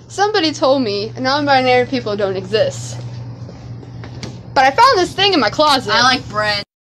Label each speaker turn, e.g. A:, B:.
A: somebody told me non-binary people don't exist. But I found this thing in my closet.
B: I like bread.